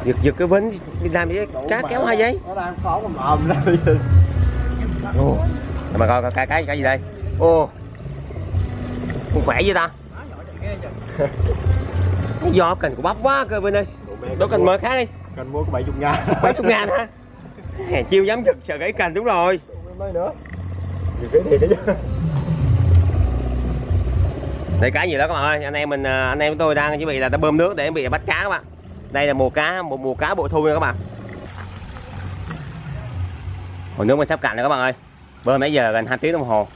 Giật cái vến đi làm gì cá kéo hai giấy. Nó đang khó mà mồm ra. Ồ. Mà coi cái gì đây? Ô. Con khỏe gì ta? Cái giò cần của bắp quá cơ bên ơi. Đó cần mời khác đi. Cần mua có 70.000. 70.000 hả? Hèn chiêu dám giật sợ gãy cành đúng rồi. Mấy nữa. Giật cái thiệt chứ. Đây cá gì đó các bạn ơi, anh em tôi đang chuẩn bị là ta bơm nước để chuẩn bị bắt cá các bạn. Đây là mùa cá bội thu nha các bạn. Hồ nước mình sắp cạn rồi các bạn ơi. Bơm nãy giờ gần 2 tiếng đồng hồ.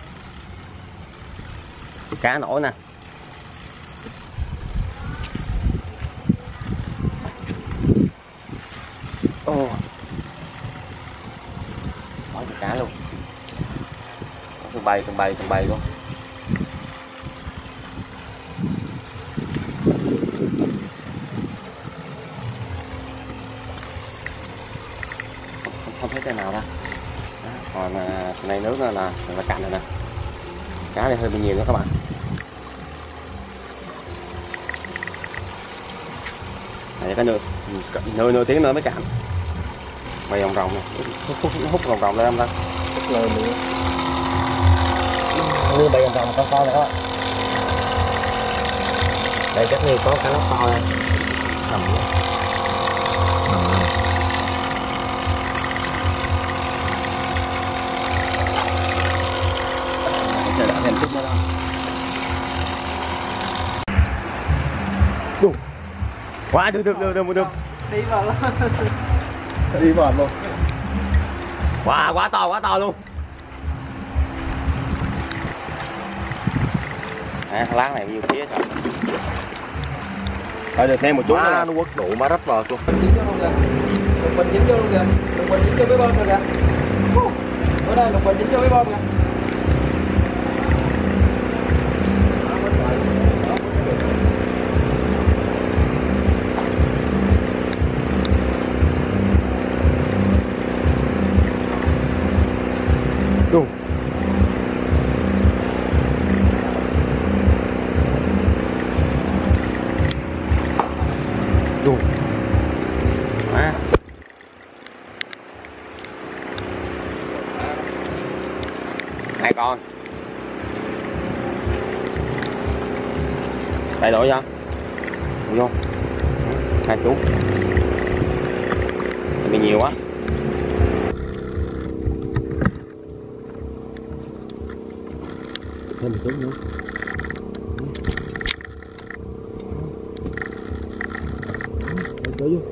Cá nổi nè. Ồ. Có cá luôn. Từng bầy luôn. Không thấy cái nào đâu. Còn này nước là cạn rồi nè. Cá này hơi bị nhiều đó các bạn. Này cái nửa tiếng nữa mới cạn. Bày rồng này, hút rồng lên không ta? Hút lên nữa. Như bày rồng to này các bạn. Đây chắc như có cá lóc to đây. Cầm chờ đợi thêm chút nữa thôi. Đủ. Quá được. Đi vào luôn. Đi vào luôn. Wow, quá to luôn. À, láng này nhiều phía rồi. Phải được thêm một chút nữa. Nó quất đủ má rách vào luôn. Mình dính vô luôn kìa. Mình dính vô cái bơm rồi kìa. Ở đây mình dính vô cái bơm kìa. Đủ. Đủ. À. Hai con. Đầy đủ chưa? Đủ vô. Hai chú. Bị nhiều quá. Thêm một chút nữa. Đổ vô.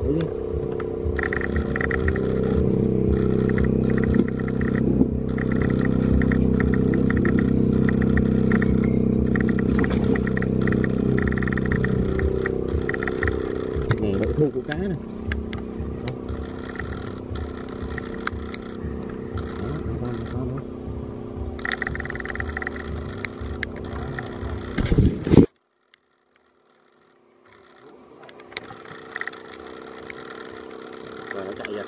Này là thương của cá này. Rồi nó chạy rồi.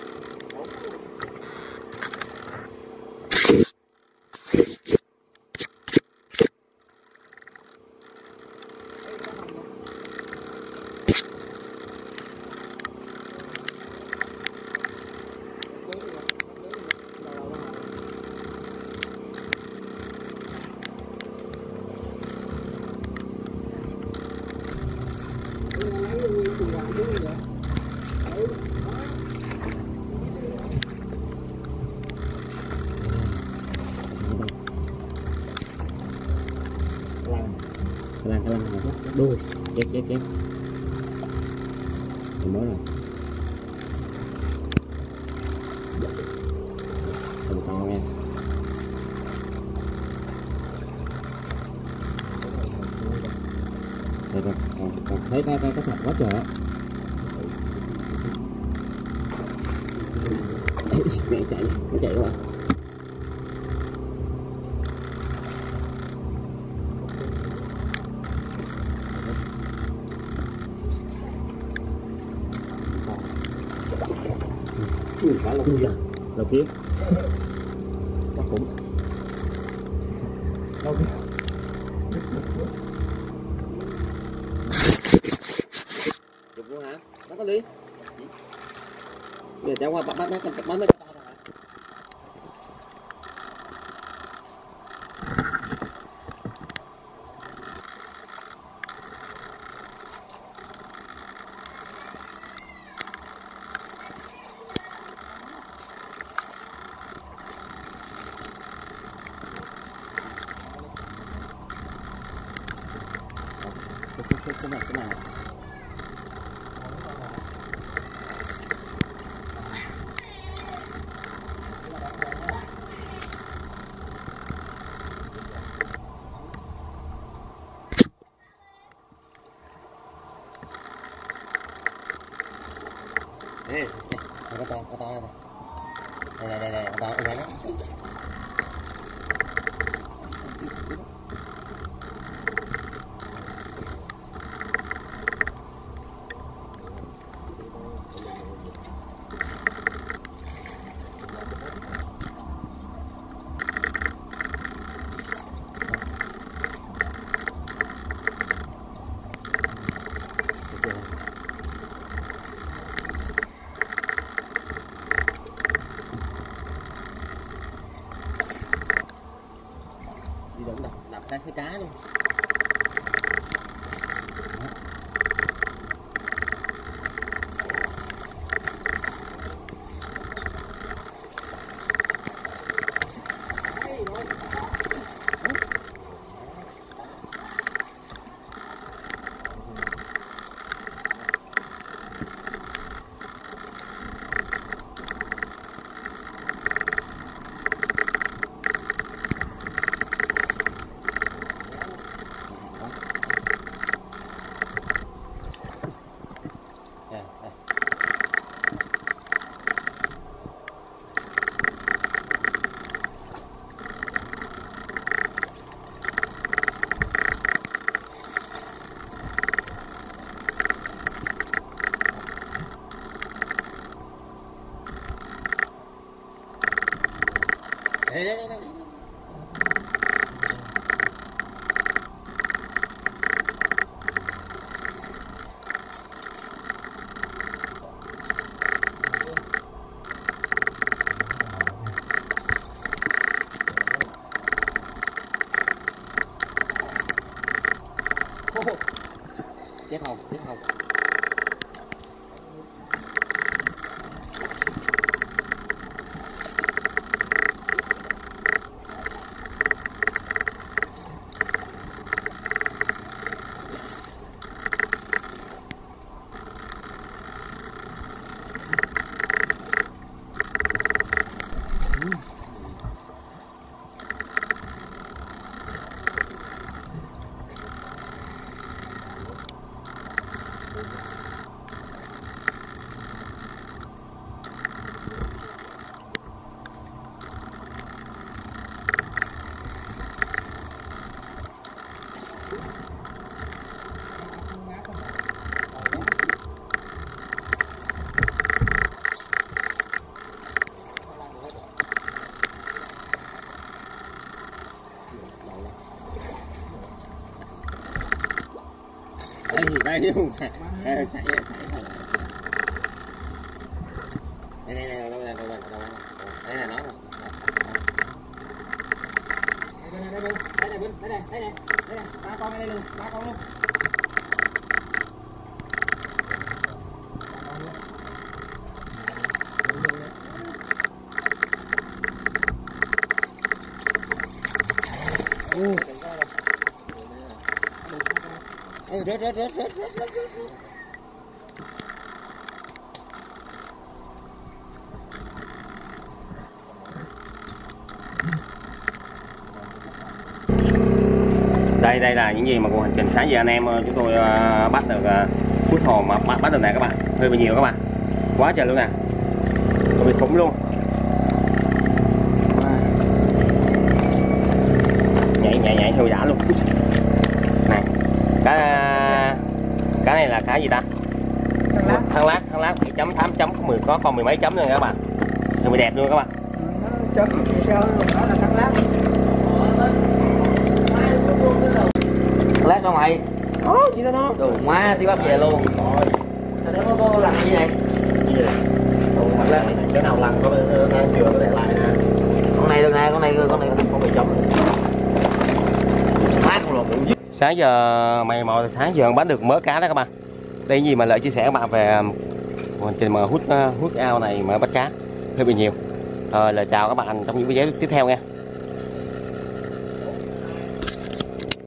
Lan đuôi chép mình mới rồi thành con nha. Rồi còn thấy cái sạch quá trời á. Mẹ chạy các bạn. Phải là đầu kia nó cũng chụp luôn hả? Nó có đi Giờ cháu qua bắt mấy con to rồi. Cái này ê, có to này. Đây, to đó. Đi đụng đập cái trái luôn. Đây. Chép không. Đây luôn. Đây là nó. Đây, ba con đây luôn, ba con luôn. Rớt. Đây là những gì mà cuộc hành trình sáng giờ anh em chúng tôi bắt được hút hồn mà bắt được này các bạn, hơi bị nhiều các bạn, quá trời luôn nè, tôi bị khủng luôn. Nhảy theo dã luôn này. Cái này là cái gì ta? Thang lát 7.8.10 có con mười mấy chấm nữa các bạn, thật bị đẹp luôn các bạn. Chấm đó là thang lát. Lát đâu mày? Gì đó nó? Đồ má tí bắp về luôn. Sao đó có làm gì vậy? mặt lên. Cái nào lăn có than dừa có để lại nè. Con này được nè, con này không bị chống. Thác con lột bụng. Sáng giờ mày mò tháng giờ bắt được mớ cá đó các bạn. Đây gì mà lợi chia sẻ các bạn về hành trình mà hút ao này mà bắt cá hơi bị nhiều. Lời chào các bạn trong những video tiếp theo nha.